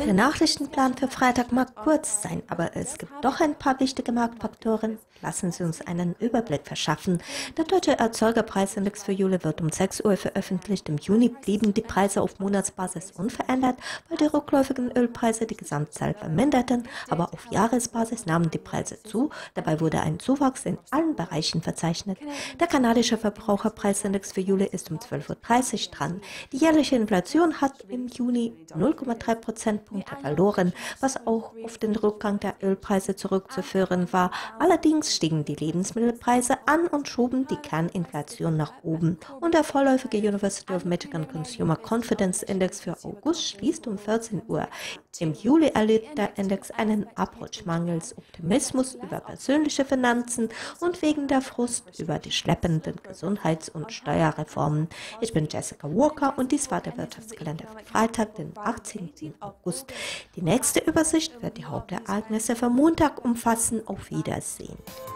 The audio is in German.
Der Nachrichtenplan für Freitag mag kurz sein, aber es gibt doch ein paar wichtige Marktfaktoren. Lassen Sie uns einen Überblick verschaffen. Der deutsche Erzeugerpreisindex für Juli wird um 6 Uhr veröffentlicht. Im Juni blieben die Preise auf Monatsbasis unverändert, weil die rückläufigen Ölpreise die Gesamtzahl verminderten, aber auf Jahresbasis nahmen die Preise zu. Dabei wurde ein Zuwachs in allen Bereichen verzeichnet. Der kanadische Verbraucherpreisindex für Juli ist um 12:30 Uhr dran. Die jährliche Inflation hat im Juni 0,3 Prozentpunkte verloren, was auch auf den Rückgang der Ölpreise zurückzuführen war. Allerdings stiegen die Lebensmittelpreise an und schoben die Kerninflation nach oben. Und der vorläufige University of Michigan Consumer Confidence Index für August schließt um 14 Uhr. Im Juli erlitt der Index einen Abrutsch mangels Optimismus über persönliche Finanzen und wegen der Frust über die schleppenden Gesundheits- und Steuerreformen. Ich bin Jessica Walker und dies war der Wirtschaftskalender für Freitag, den 18. August. Die nächste Übersicht wird die Hauptereignisse für Montag umfassen. Auf Wiedersehen.